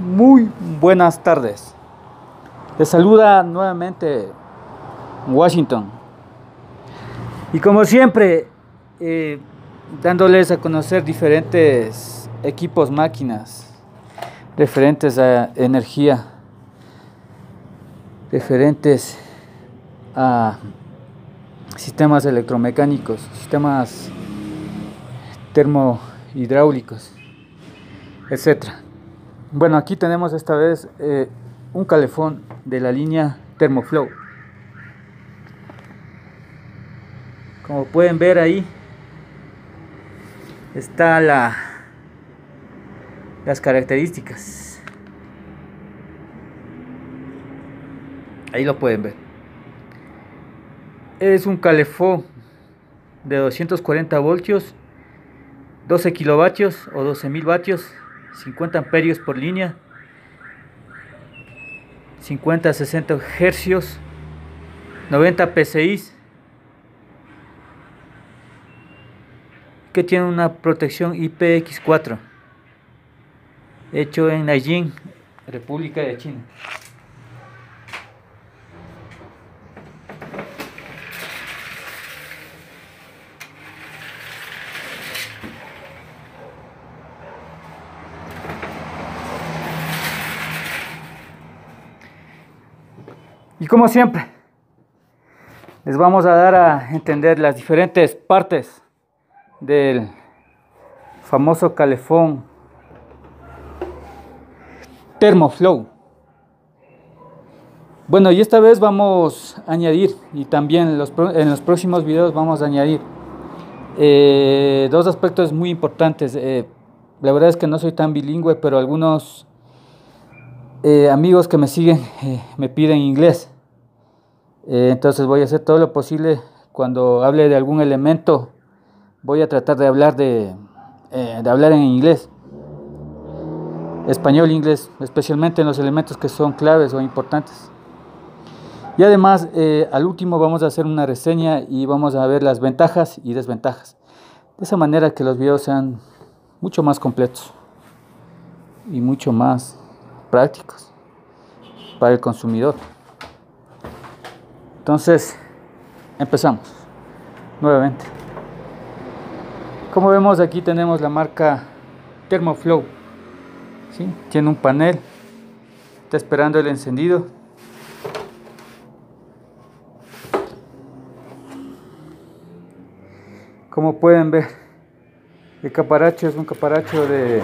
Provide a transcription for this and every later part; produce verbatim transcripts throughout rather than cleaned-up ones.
Muy buenas tardes. Les saluda nuevamente Washington. Y como siempre, eh, dándoles a conocer diferentes equipos, máquinas, referentes a energía, referentes a sistemas electromecánicos, sistemas termohidráulicos, etcétera. Bueno, aquí tenemos esta vez eh, un calefón de la línea Thermoflow. Como pueden ver ahí está la, las características. Ahí lo pueden ver. Es un calefón de doscientos cuarenta voltios, doce kilovatios o doce mil vatios, cincuenta amperios por línea, cincuenta a sesenta hercios, noventa psi, que tiene una protección I P X cuatro, hecho en Nanjing, República de China. Y como siempre, les vamos a dar a entender las diferentes partes del famoso calefón Thermoflow. Bueno, y esta vez vamos a añadir, y también en los, en los próximos videos vamos a añadir eh, dos aspectos muy importantes. Eh, la verdad es que no soy tan bilingüe, pero algunos eh, amigos que me siguen eh, me piden inglés. Eh, entonces voy a hacer todo lo posible cuando hable de algún elemento. Voy a tratar de hablar de, eh, de hablar en inglés, español, inglés, especialmente en los elementos que son claves o importantes. Y además, eh, al último vamos a hacer una reseña y vamos a ver las ventajas y desventajas. De esa manera que los videos sean mucho más completos y mucho más prácticos para el consumidor. Entonces, empezamos nuevamente. Como vemos, aquí tenemos la marca Thermoflow, ¿sí? Tiene un panel, está esperando el encendido. Como pueden ver, el caparacho es un caparacho de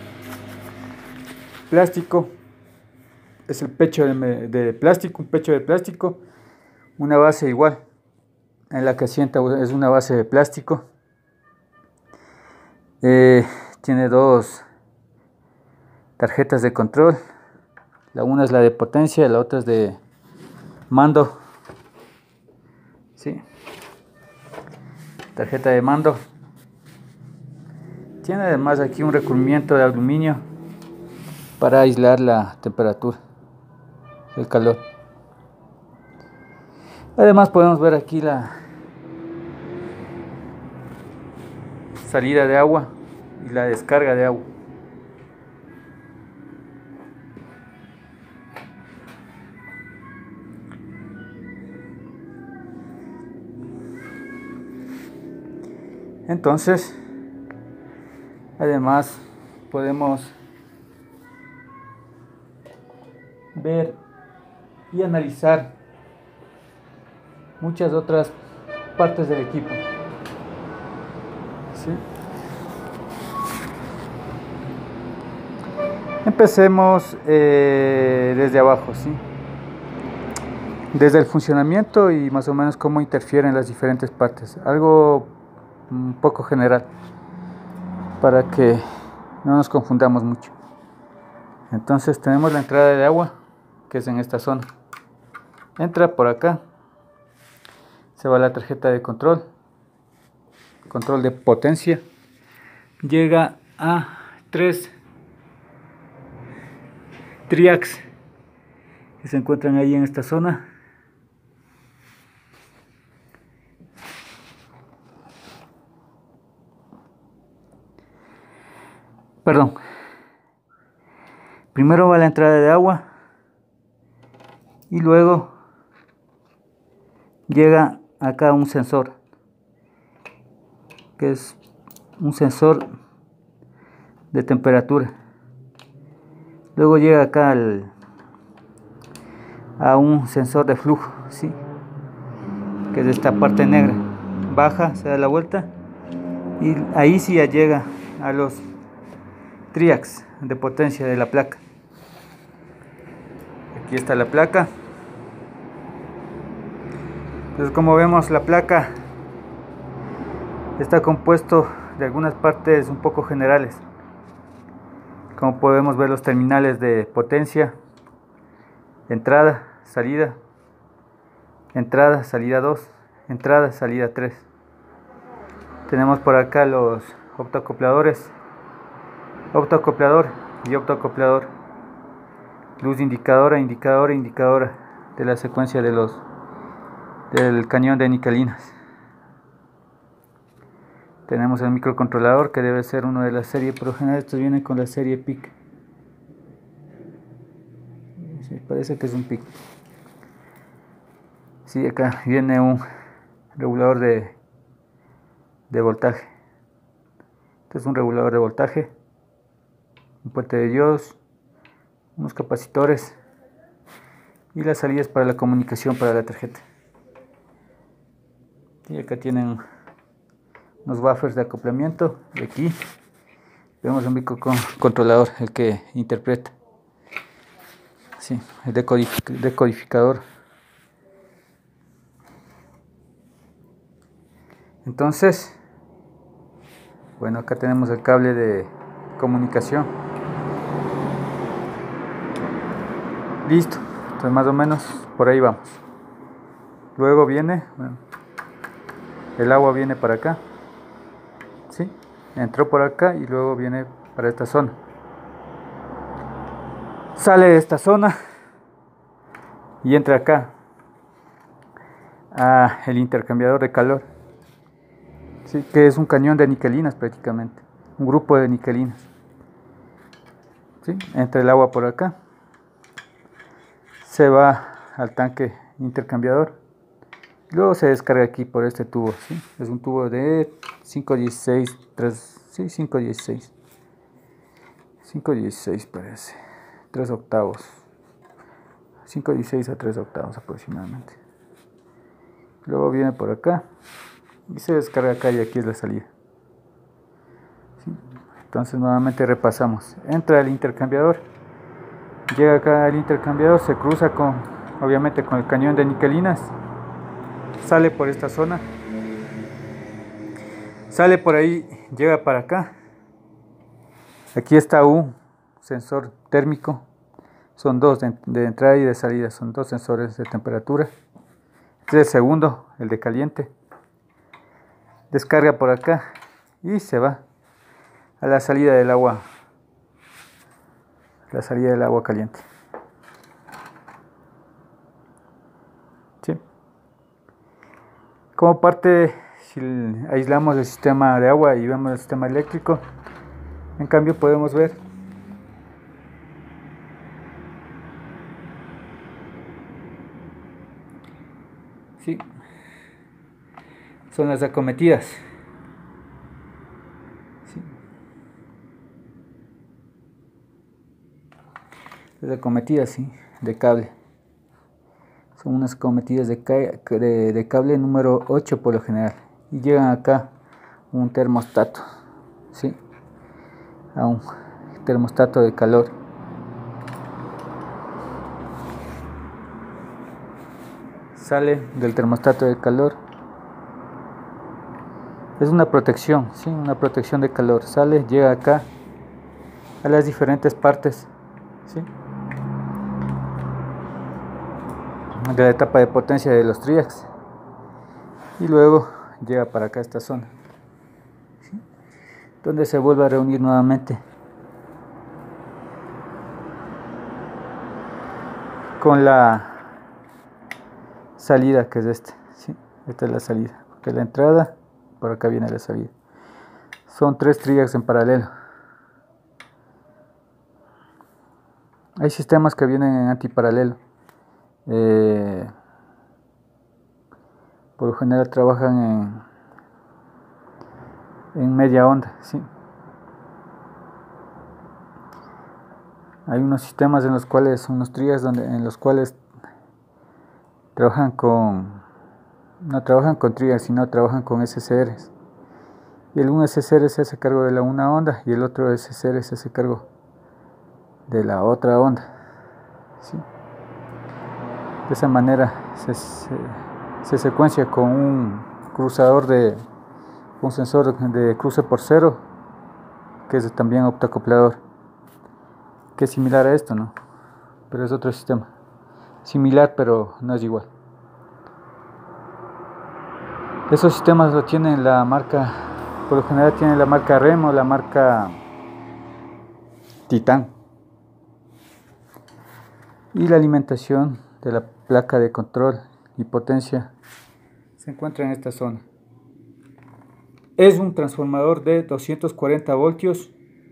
plástico, es el pecho de, de plástico, un pecho de plástico, una base igual, en la que asienta es una base de plástico. Eh, tiene dos tarjetas de control, la una es la de potencia, la otra es de mando, ¿sí? Tarjeta de mando. Tiene además aquí un recubrimiento de aluminio para aislar la temperatura, el calor. Además podemos ver aquí la salida de agua y la descarga de agua. Entonces, además podemos ver y analizar muchas otras partes del equipo, ¿sí? Empecemos eh, desde abajo, ¿sí? Desde el funcionamiento y más o menos cómo interfieren las diferentes partes. Algo un poco general para que no nos confundamos mucho. Entonces tenemos la entrada de agua, que es en esta zona. Entra por acá, se va la tarjeta de control, control de potencia, llega a tres triacs que se encuentran ahí en esta zona. Perdón. Primero va la entrada de agua y luego llega acá un sensor, que es un sensor de temperatura. Luego llega acá al, a un sensor de flujo, ¿sí? Que es esta parte negra. Baja, se da la vuelta y ahí sí ya llega a los triacs de potencia de la placa. Aquí está la placa. Entonces, como vemos, la placa está compuesto de algunas partes un poco generales. Como podemos ver, los terminales de potencia, entrada, salida, entrada, salida dos, entrada, salida tres. Tenemos por acá los optoacopladores, optoacoplador y optoacoplador, luz indicadora, indicadora, indicadora de la secuencia de los del cañón de nicelinas. Tenemos el microcontrolador, que debe ser uno de la serie, por lo general estos vienen con la serie P I C. Sí, parece que es un P I C. Sí, acá viene un regulador de, de voltaje. Este es un regulador de voltaje, un puente de diodos, unos capacitores y las salidas para la comunicación para la tarjeta. Y acá tienen unos buffers de acoplamiento. Y aquí vemos un microcontrolador, el que interpreta. Sí, el decodific decodificador. Entonces, bueno, acá tenemos el cable de comunicación. Listo. Entonces, más o menos por ahí vamos. Luego viene, bueno, el agua viene para acá. ¿Sí? Entró por acá y luego viene para esta zona. Sale de esta zona y entra acá a el intercambiador de calor. ¿Sí? Que es un cañón de nicelinas prácticamente, un grupo de nicelinas. ¿Sí? Entra el agua por acá, se va al tanque intercambiador, luego se descarga aquí por este tubo. ¿Sí? Es un tubo de cinco dieciséis, tres, sí, cinco dieciséis, cinco dieciséis parece, tres octavos, cinco dieciséis a tres octavos aproximadamente. Luego viene por acá y se descarga acá, y aquí es la salida. ¿Sí? Entonces nuevamente repasamos. Entra el intercambiador, llega acá al intercambiador, se cruza con, obviamente, con el cañón de nicelinas, sale por esta zona, sale por ahí, llega para acá. Aquí está un sensor térmico, son dos de, de entrada y de salida, son dos sensores de temperatura. Este es el segundo, el de caliente. Descarga por acá y se va a la salida del agua, la salida del agua caliente. ¿Sí? Como parte, si aislamos el sistema de agua y vemos el sistema eléctrico, en cambio podemos ver ¿sí? Son las acometidas. ¿Sí? Las acometidas, ¿sí? De cable. Son unas acometidas de, de, de cable número ocho por lo general. Y llegan acá un termostato, ¿sí? A un termostato de calor. Sale del termostato de calor. Es una protección, ¿sí? Una protección de calor. Sale, llega acá a las diferentes partes, ¿sí? De la etapa de potencia de los triacs. Y luego llega para acá a esta zona, ¿sí? Donde se vuelve a reunir nuevamente con la salida, que es esta, ¿sí? Esta es la salida, porque la entrada, por acá viene la salida. Son tres triacs en paralelo. Hay sistemas que vienen en antiparalelo. Eh, por lo general trabajan en, en media onda, ¿sí? Hay unos sistemas en los cuales, unos trías donde, en los cuales trabajan con, no trabajan con trías, sino trabajan con S C Rs. Y el un S C R se hace cargo de la una onda y el otro S C R se hace cargo de la otra onda, ¿sí? De esa manera se, se, se secuencia con un cruzador de un sensor de cruce por cero, que es también optoacoplador, que es similar a esto, ¿no? Pero es otro sistema. Similar, pero no es igual. Esos sistemas lo tienen la marca, por lo general tienen la marca Remo, la marca Titan. Y la alimentación de la placa de control y potencia se encuentra en esta zona. Es un transformador de doscientos cuarenta voltios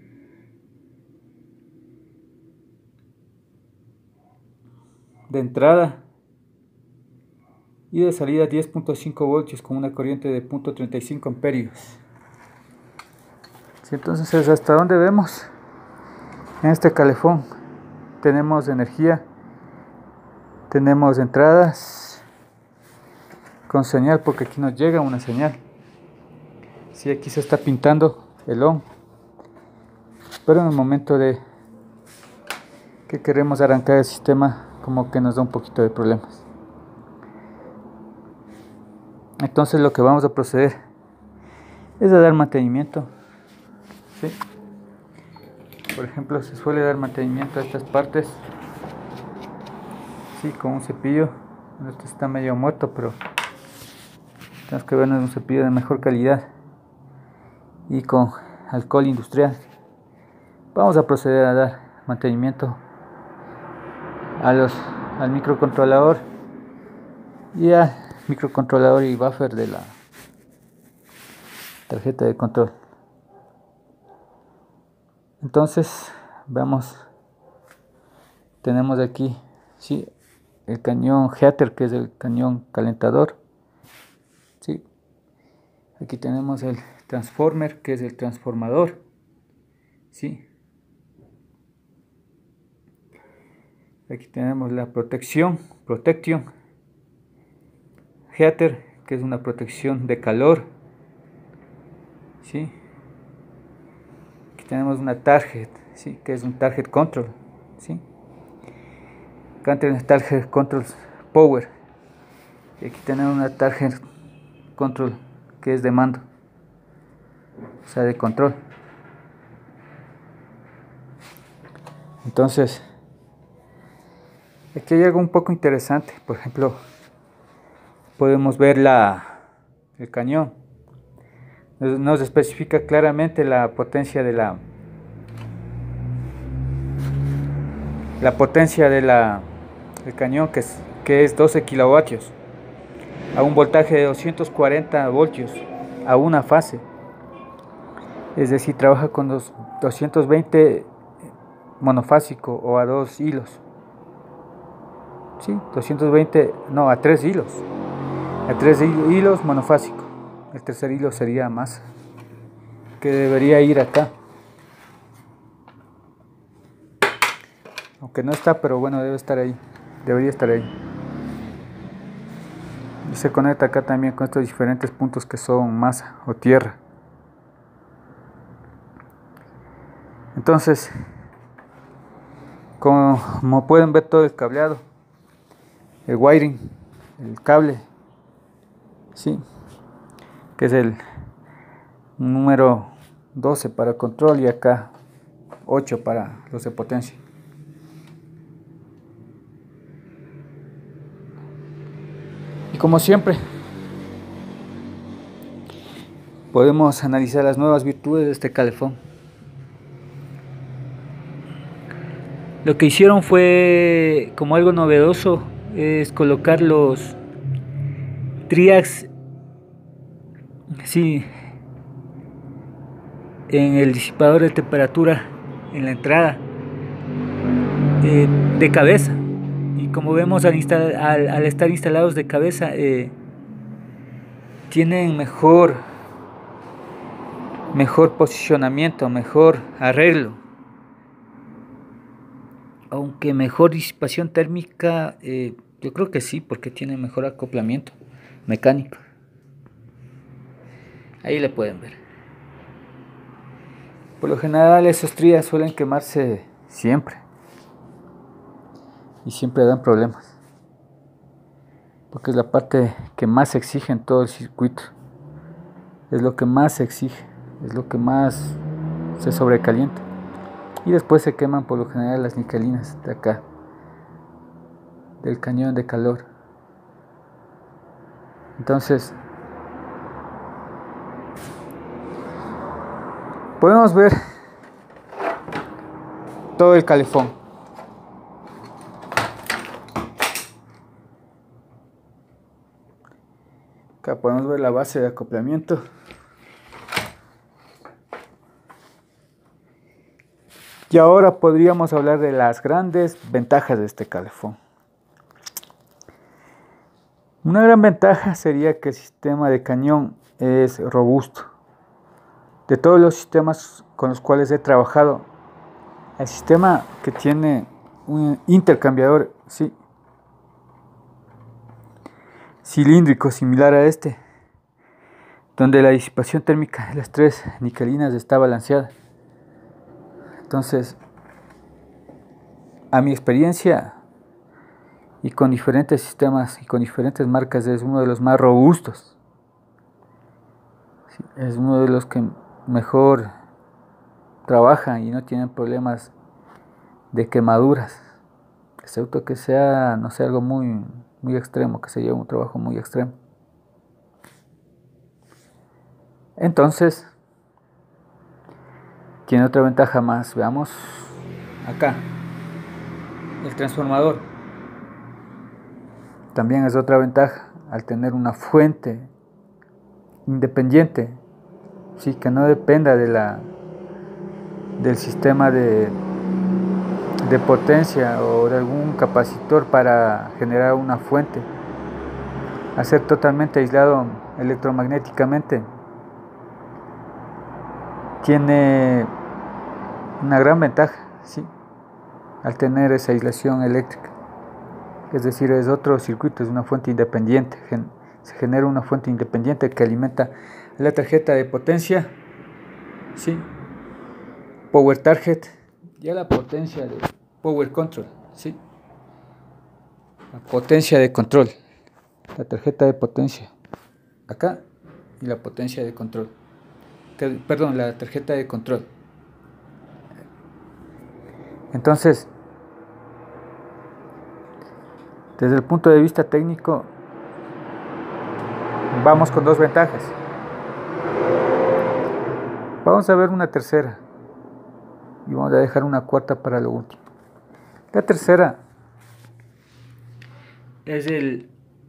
de entrada y de salida diez punto cinco voltios con una corriente de punto treinta y cinco amperios. ¿Sí? Entonces, hasta donde vemos en este calefón tenemos energía, tenemos entradas con señal, porque aquí nos llega una señal. Si sí, aquí se está pintando el on, pero en el momento de que queremos arrancar el sistema, como que nos da un poquito de problemas. Entonces lo que vamos a proceder es a dar mantenimiento, ¿sí? Por ejemplo, se suele dar mantenimiento a estas partes, sí, con un cepillo. Este está medio muerto, pero tenemos que vernos un cepillo de mejor calidad y con alcohol industrial. Vamos a proceder a dar mantenimiento a los, al microcontrolador y al microcontrolador y buffer de la tarjeta de control. Entonces, vamos, tenemos aquí, sí, el cañón heater, que es el cañón calentador, sí. Aquí tenemos el transformer, que es el transformador, sí. Aquí tenemos la protección, protection heater, que es una protección de calor, ¿sí? Aquí tenemos una target, ¿sí? Que es un target control, ¿sí? Acá tenemos target control power. Y aquí tenemos una target control, que es de mando, o sea, de control. Entonces, aquí hay algo un poco interesante. Por ejemplo, podemos ver la, el cañón. Nos, nos especifica claramente la potencia de la la potencia de la del cañón, que es, que es doce kilovatios a un voltaje de doscientos cuarenta voltios a una fase. Es decir, trabaja con los doscientos veinte monofásico o a dos hilos. Sí, doscientos veinte, no, a tres hilos. A tres hilos monofásico. El tercer hilo sería más, que debería ir acá. Aunque no está, pero bueno, debe estar ahí. Debería estar ahí. Y se conecta acá también con estos diferentes puntos que son masa o tierra. Entonces, como pueden ver, todo el cableado, el wiring, el cable, sí, que es el número doce para control y acá ocho para los de potencia. Y como siempre, podemos analizar las nuevas virtudes de este calefón. Lo que hicieron fue, como algo novedoso, es colocar los triacs, sí, en el disipador de temperatura en la entrada. eh, de cabeza. Y como vemos al, instalar, al, al estar instalados de cabeza, eh, tienen mejor, mejor posicionamiento, mejor arreglo. Aunque mejor disipación térmica, eh, yo creo que sí, porque tiene mejor acoplamiento mecánico. Ahí le pueden ver. Por lo general esos trías suelen quemarse siempre. Y siempre dan problemas. Porque es la parte que más exige en todo el circuito. Es lo que más se exige. Es lo que más se sobrecalienta. Y después se queman por lo general las nicelinas de acá. Del cañón de calor. Entonces, podemos ver todo el calefón. Acá podemos ver la base de acoplamiento. Y ahora podríamos hablar de las grandes ventajas de este calefón. Una gran ventaja sería que el sistema de cañón es robusto. De todos los sistemas con los cuales he trabajado, el sistema que tiene un intercambiador sí, cilíndrico similar a este, donde la disipación térmica de las tres nicelinas está balanceada. Entonces, a mi experiencia y con diferentes sistemas y con diferentes marcas, es uno de los más robustos. Sí, es uno de los que mejor trabaja y no tienen problemas de quemaduras, excepto que sea, no sé, algo muy, muy extremo, que se lleve un trabajo muy extremo. Entonces, tiene otra ventaja más. Veamos acá, el transformador. También es otra ventaja al tener una fuente independiente, sí, que no dependa de la del sistema de, de potencia o de algún capacitor para generar una fuente. Al ser totalmente aislado electromagnéticamente, tiene una gran ventaja, sí, al tener esa aislación eléctrica. Es decir, es otro circuito, es una fuente independiente. Se genera una fuente independiente que alimenta la tarjeta de potencia, sí, Power Target, ya la potencia de Power Control, sí, la potencia de control, la tarjeta de potencia acá y la potencia de control. Perdón, la tarjeta de control. Entonces, desde el punto de vista técnico, vamos con dos ventajas. Vamos a ver una tercera y vamos a dejar una cuarta para lo último. La tercera es el,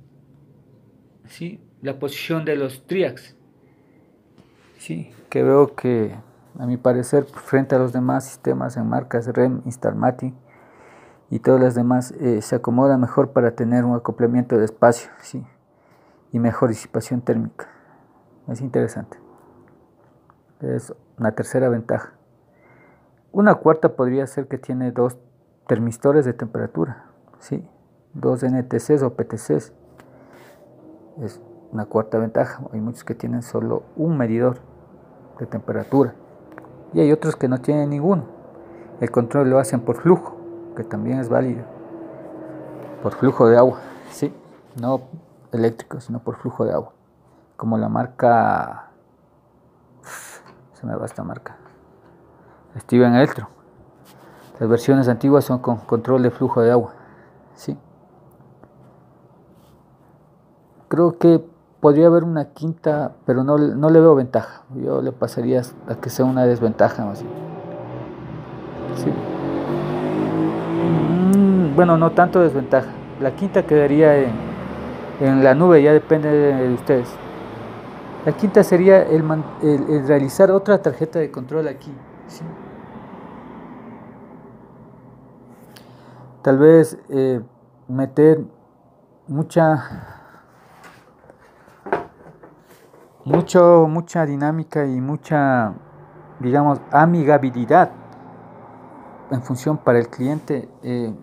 sí, la posición de los triacs. Sí, que veo que, a mi parecer, frente a los demás sistemas en marcas R E M, Instalmatic y todas las demás, eh, se acomoda mejor para tener un acoplamiento de espacio, sí, y mejor disipación térmica. Es interesante. Es una tercera ventaja. Una cuarta podría ser que tiene dos termistores de temperatura, sí, dos N T Cs o P T Cs. Es una cuarta ventaja. Hay muchos que tienen solo un medidor de temperatura y hay otros que no tienen ninguno. El control lo hacen por flujo, que también es válido, por flujo de agua, sí, no eléctrico, sino por flujo de agua, como la marca, se me va esta marca, Steven Electro. Las versiones antiguas son con control de flujo de agua, sí. Creo que podría haber una quinta, pero no, no le veo ventaja. Yo le pasaría a que sea una desventaja más bien. Sí. Mm, bueno, no tanto desventaja. La quinta quedaría en, en la nube, ya depende de, de ustedes. La quinta sería el, el, el realizar otra tarjeta de control aquí, ¿sí? Tal vez eh, meter mucha, mucho, mucha dinámica y mucha, digamos, amigabilidad en función para el cliente. Eh,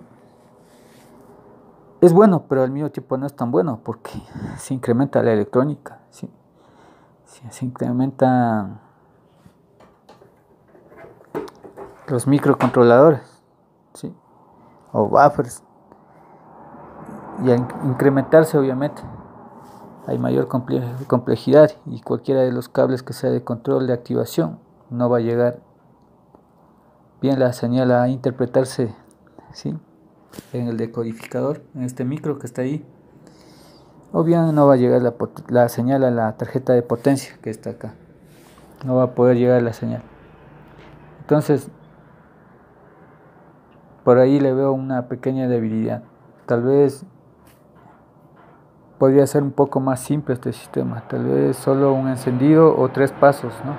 es bueno, pero al mismo tiempo no es tan bueno porque se incrementa la electrónica, ¿sí? Se incrementan los microcontroladores, ¿sí? O buffers, y al incrementarse obviamente hay mayor complejidad y cualquiera de los cables que sea de control de activación no va a llegar bien la señal a interpretarse, ¿sí? En el decodificador, en este micro que está ahí, o bien no va a llegar la, la señal a la tarjeta de potencia que está acá, no va a poder llegar la señal. Entonces por ahí le veo una pequeña debilidad. Tal vez podría ser un poco más simple este sistema, tal vez solo un encendido o tres pasos, ¿no?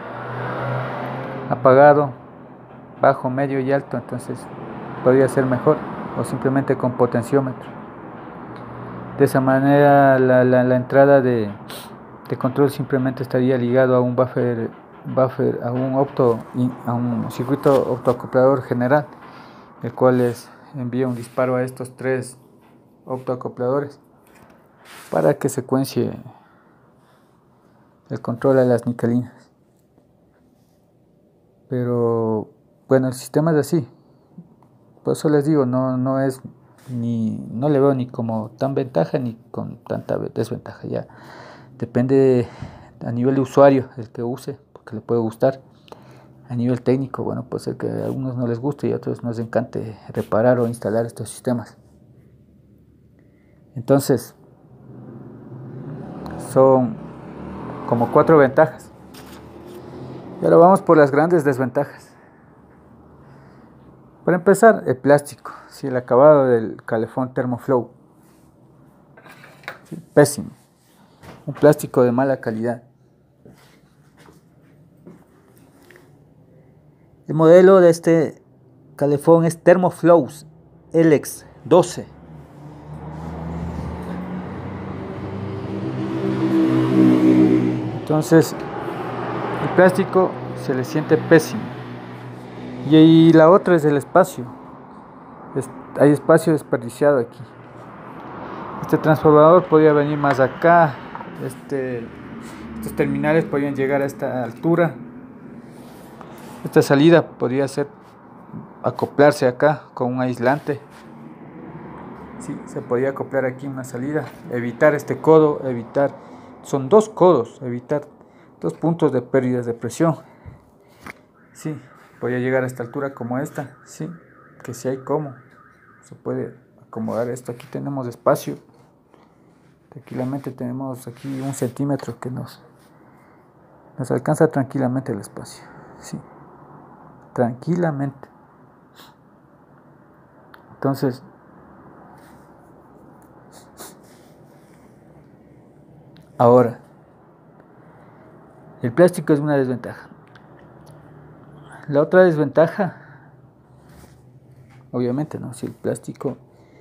Apagado, bajo, medio y alto, entonces podría ser mejor, o simplemente con potenciómetro. De esa manera la, la, la entrada de, de control simplemente estaría ligado a un buffer, buffer a un opto, a un circuito optoacoplador general, el cual les envía un disparo a estos tres optoacopladores para que secuencie el control a las nicelinas. Pero bueno, el sistema es así. Por eso les digo, no, no es ni, no le veo ni como tan ventaja ni con tanta desventaja. Ya depende a nivel de usuario el que use, porque le puede gustar. A nivel técnico, bueno, puede ser que a algunos no les guste y a otros no les encante reparar o instalar estos sistemas. Entonces, son como cuatro ventajas. Y ahora vamos por las grandes desventajas. Para empezar, el plástico, ¿sí? El acabado del calefón Thermoflow, ¿sí? Pésimo, un plástico de mala calidad. El modelo de este calefón es Thermoflow L X doce. Entonces, el plástico se le siente pésimo. Y, y la otra es el espacio. Es, hay espacio desperdiciado aquí. Este transformador podría venir más acá. Este, estos terminales podrían llegar a esta altura. Esta salida podría ser acoplarse acá con un aislante. Sí, se podría acoplar aquí una salida. Evitar este codo, evitar. Son dos codos, evitar dos puntos de pérdidas de presión. Sí, podría llegar a esta altura como esta. Sí, que si hay como. Se puede acomodar esto. Aquí tenemos espacio. Tranquilamente tenemos aquí un centímetro que nos, nos alcanza tranquilamente el espacio. Sí, tranquilamente. Entonces, ahora, el plástico es una desventaja. La otra desventaja, obviamente, ¿no? Si el plástico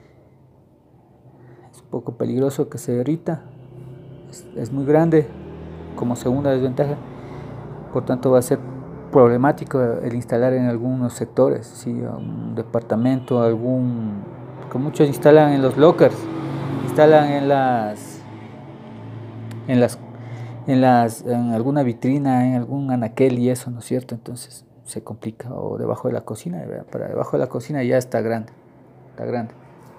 es un poco peligroso que se derrita, es, es muy grande como segunda desventaja, por tanto va a ser problemático el instalar en algunos sectores, ¿sí? Un departamento, algún, que muchos instalan en los lockers, instalan en las, en las, en las, en alguna vitrina, en algún anaquel y eso, ¿no es cierto? Entonces se complica, o debajo de la cocina, ¿verdad? Para debajo de la cocina ya está grande, está grande.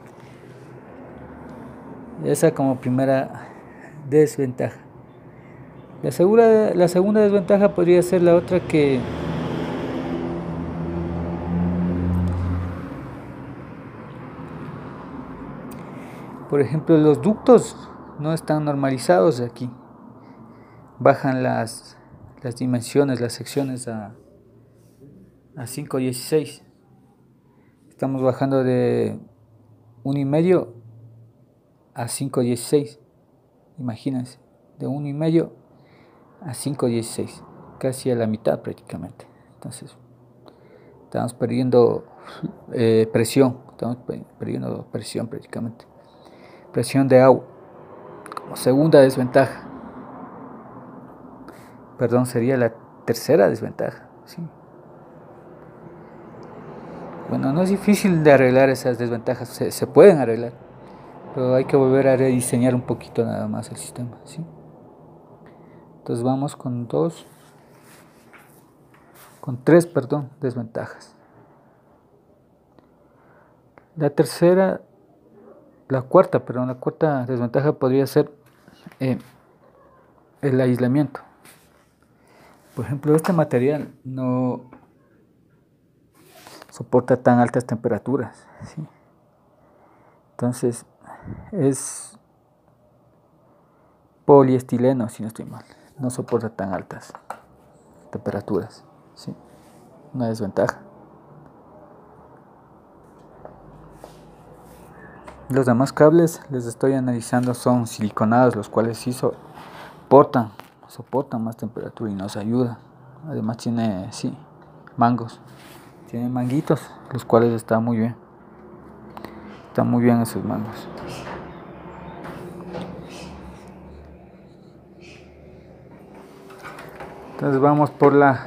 Esa como primera desventaja. La, segura, la segunda desventaja podría ser la otra, que por ejemplo los ductos no están normalizados aquí. Bajan las, las dimensiones, las secciones a, a cinco dieciséis. Estamos bajando de uno y medio a cinco dieciséis. Imagínense, de uno y medio a cinco dieciséis, casi a la mitad prácticamente. Entonces Estamos perdiendo eh, presión, estamos perdiendo presión prácticamente. Presión de agua. Como segunda desventaja. Perdón, sería la tercera desventaja. ¿Sí? Bueno, no es difícil de arreglar esas desventajas, se, se pueden arreglar, pero hay que volver a rediseñar un poquito nada más el sistema. ¿Sí? Entonces vamos con dos, con tres, perdón, desventajas. La tercera, la cuarta, perdón, la cuarta desventaja podría ser eh, el aislamiento. Por ejemplo, este material no soporta tan altas temperaturas, ¿sí? Entonces es poliestileno, si no estoy mal, no soporta tan altas temperaturas, ¿sí? Una desventaja. Los demás cables les estoy analizando son siliconados, los cuales sí soportan, soportan más temperatura y nos ayudan. Además tiene, sí, mangos, tiene manguitos, los cuales están muy bien, están muy bien esos mangos. Entonces vamos por la,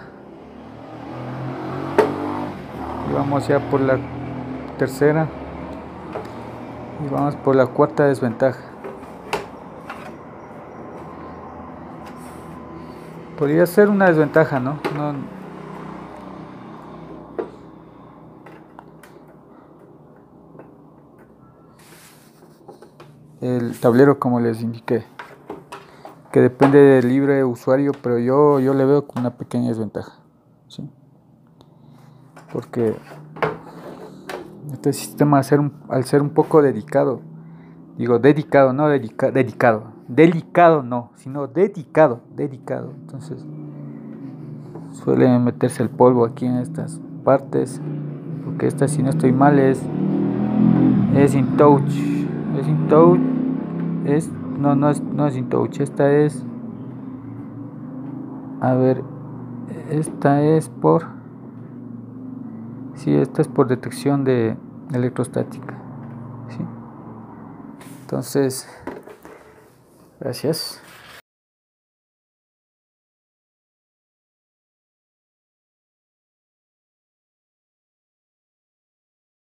vamos ya por la tercera. Y vamos por la cuarta desventaja. Podría ser una desventaja, ¿no? No. El tablero, como les indiqué, que depende del libre usuario, pero yo, yo le veo como una pequeña desventaja, ¿sí? Porque este sistema, al ser un, al ser un poco dedicado, digo dedicado, no dedica, dedicado, delicado no, sino dedicado, dedicado, entonces suele meterse el polvo aquí en estas partes, porque esta, si no estoy mal, es es InTouch, es InTouch, es, no, no es, no es InTouch, esta es, a ver, esta es por, sí, esta es por detección de electrostática, ¿sí? Entonces, gracias.